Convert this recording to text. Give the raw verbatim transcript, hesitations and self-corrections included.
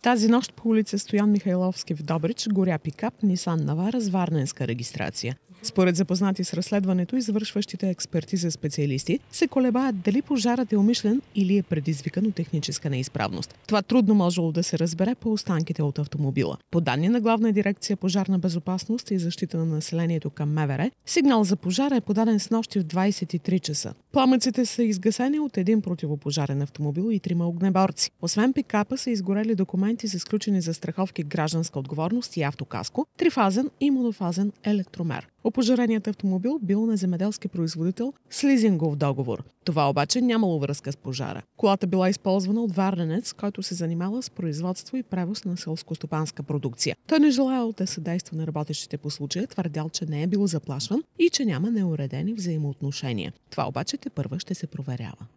Тази нощ по улица Стоян Михайловски в Добрич горя пикап Нисан Навара с варненска регистрация. Според запознати с разследването и завършващите експертиза специалисти, се колебаят дали пожарът е умишлен или е предизвикан от техническа неизправност. Това трудно можело да се разбере по останките от автомобила. По данни на Главна дирекция пожарна безопасност и защита на населението към МВР, сигнал за пожара е подаден снощи в двадесет и три часа. Пламъците са изгасени от един противопожарен автомобил и трима огнеборци. Освен пикапа са изгорели документи с изключени застраховки гражданска отговорност и автокаско, трифазен и монофазен електромер. Опожареният автомобил бил на земеделски производител с лизингов договор. Това обаче нямало връзка с пожара. Колата била използвана от варненец, който се занимава с производство и превоз на селскостопанска продукция. Той не желаял да съдейства на работещите по случая, твърдял, че не е бил заплашван и че няма неуредени взаимоотношения. Това обаче тепърва ще се проверява.